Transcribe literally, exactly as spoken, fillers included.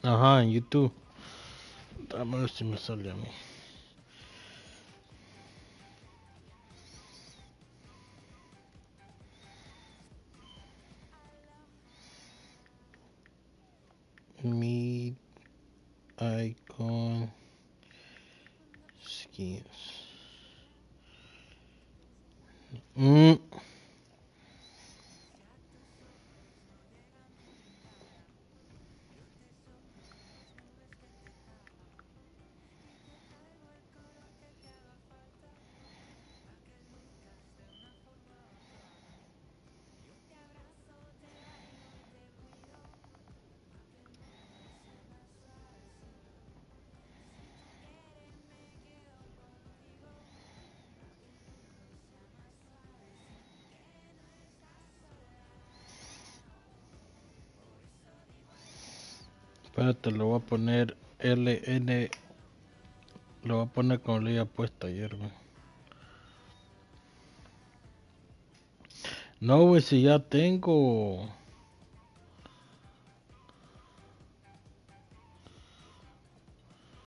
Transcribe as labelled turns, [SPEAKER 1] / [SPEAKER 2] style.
[SPEAKER 1] Ajá, en YouTube. Dame a ver si me sale a mí. Meet icon skins. Mm. Espérate, lo voy a poner L N. Lo voy a poner como le había puesto ayer, güey. No, güey, si ya tengo.